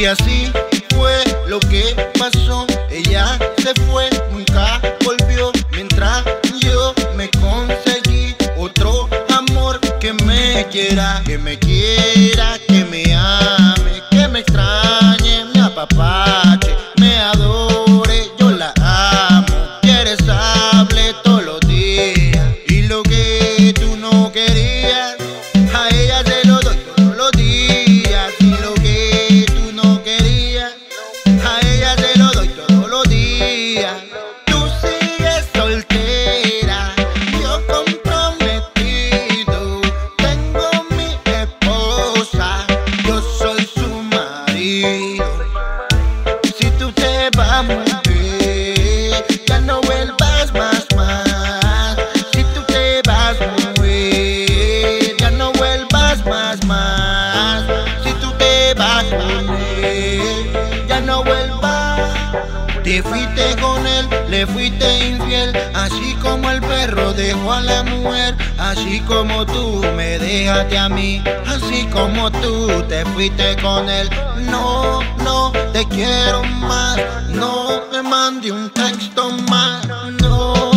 Y así fue lo que pasó. Ella se fue, nunca volvió, mientras yo me conseguí otro amor que me quiera, que me ame, que me extrañe, me apapache, me adore. Yo la amo, quieres hable todos los días, y lo que tú no querías a ella se lo doy todos los días. Y lo que tú no querías a ella se lo doy todos los días. Tú sigues soltera, yo comprometido. Tengo mi esposa, yo soy su marido. Si tú te vas, mujer, ya no vuelvas más. Si tú te vas, mujer, ya no vuelvas más. Si tú te vas, mujer, ya no vuelvas. Te fuiste con él, le fuiste infiel, así como el perro dejó a la mujer, así como tú me dejaste a mí, así como tú te fuiste con él. No, te quiero más, no me mande un texto más, no.